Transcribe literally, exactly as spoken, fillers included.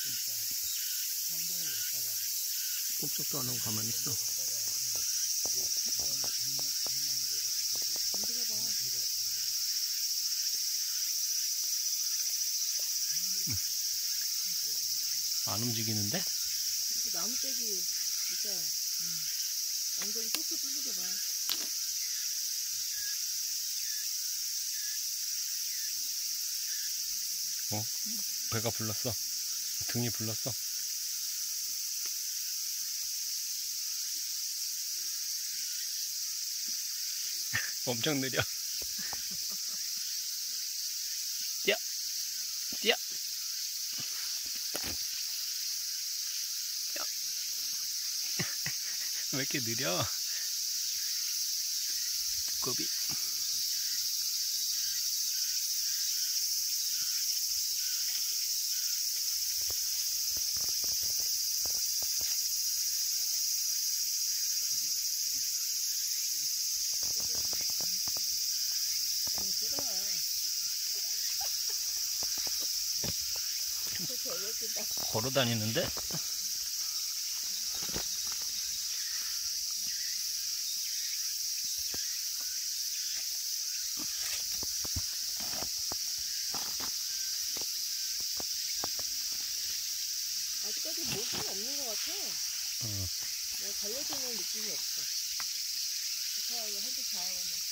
꼼짝도 안 하고 가만히 있어. 음. 안 움직이는데? 이렇게 나무떼기 진짜 음. 엉덩이 쏙쏙 뚫리게 봐. 어? 배가 불렀어. 등이 불렀어. 엄청 느려. 뛰어! 뛰어! 뛰어! 왜 이렇게 느려? 두꺼비. 걸어 다니는데? 아직까지 모기는 없는 것 같아. 어. 뭐 달려드는 느낌이 없어. 기차하게 한줄 자아왔네.